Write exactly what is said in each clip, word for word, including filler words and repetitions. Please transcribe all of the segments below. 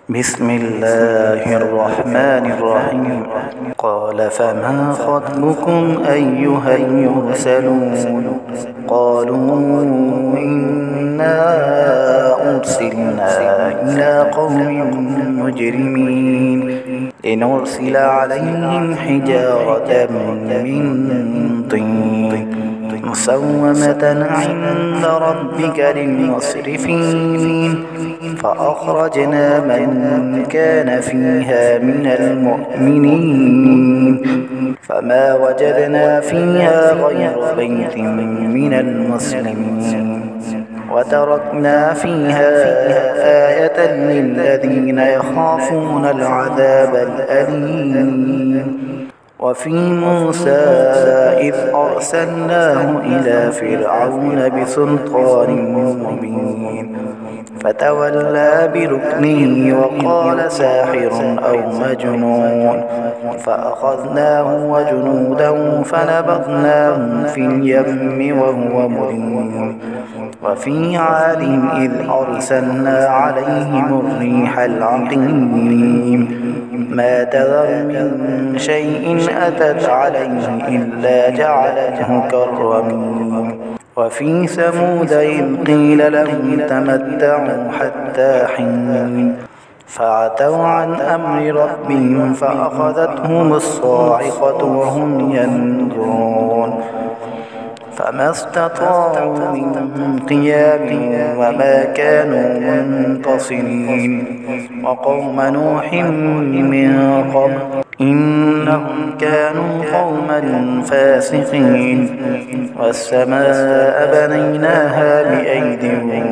بسم الله الرحمن الرحيم. قال فما خطبكم أيها المرسلون؟ قالوا إنا أرسلنا إلى قوم مجرمين لنرسل عليهم حجارة من طين مسومة عند ربك للمسرفين فأخرجنا من كان فيها من المؤمنين فما وجدنا فيها غير بيت من المسلمين وتركنا فيها آية للذين يخافون العذاب الأليم. وفي موسى إذ أرسلناه إلى فرعون بسلطان مبين فتولى بركنه وقال ساحر أو مجنون فأخذناه وجنوده فنبذناهم في اليم وهو مليم. وفي عاد إذ أرسلنا عليهم الريح العقيم ما تذر من شيء أتت عليه إلا جعلته كالرميم. وفي ثمود إذ قيل لهم تمتعوا حتى حين فعتوا عن أمر ربهم فأخذتهم الصاعقة وهم ينظرون فما استطاعوا من قيام وما كانوا منتصرين. وقوم نوح من قبل إنهم كانوا قوما فاسقين والسماء بنيناها بأيد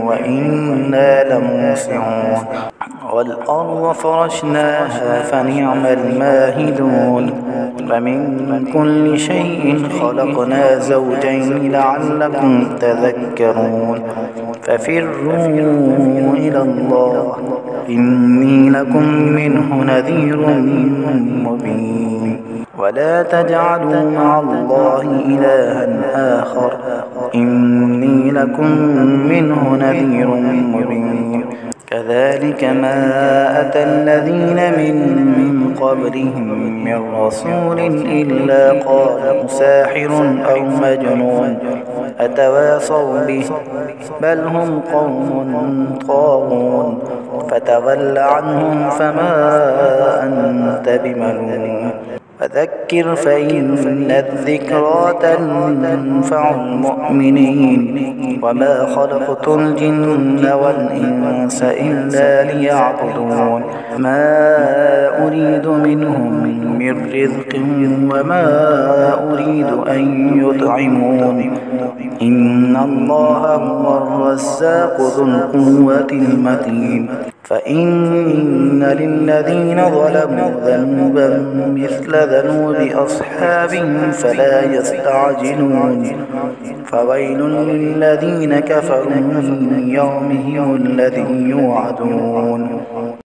وإنا لموسعون والأرض فرشناها فنعم الماهدون. ومن كل شيء خلقنا زوجين لعلكم تذكرون. ففروا إلى الله إني لكم منه نذير مبين. ولا تجعلوا مع الله إلها آخر إني لكم منه نذير مبين. كذلك ما أتى الذين من قبلهم من رسول إلا قالوا ساحر أو مجنون أتواصوا به بل هم قوم طاغون فتول عنهم فما أنت بملوم. فذكر فإن الذكرى تنفع المؤمنين. وما خلقت الجن والإنس إلا ليعبدون ما أريد منهم من رزق وما أريد أن يطعمون إن الله هو الرزاق ذو القوة المتين. فإن للذين ظلموا ذنوبا مثل ذنوب أصحابهم فلا يستعجلون. فويل للذين كفروا من يومهم الذي يوعدون.